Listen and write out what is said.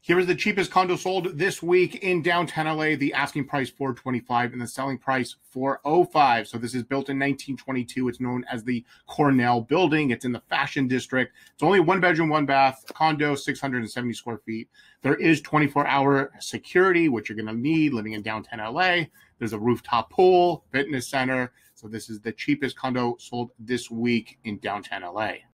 Here is the cheapest condo sold this week in downtown LA. The asking price $425 and the selling price $405. So this is built in 1922. It's known as the Cornell Building. It's in the Fashion District. It's only 1 bedroom, 1 bath, condo, 670 square feet. There is 24-hour security, which you're going to need living in downtown LA. There's a rooftop pool, fitness center. So this is the cheapest condo sold this week in downtown LA.